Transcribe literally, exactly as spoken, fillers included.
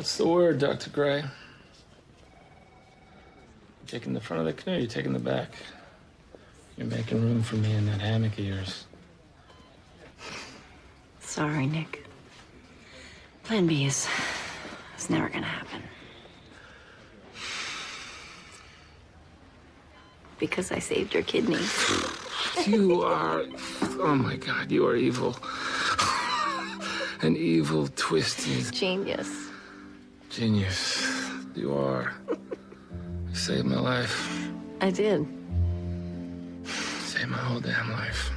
What's the word, Doctor Gray? You taking the front of the canoe, or you taking the back? You're making room for me in that hammock of yours. Sorry, Nick. Plan B is... it's never gonna happen. Because I saved your kidneys. You are... oh my God, you are evil. An evil, twisted... Genius. Genius. You are. You saved my life. I did. Saved my whole damn life.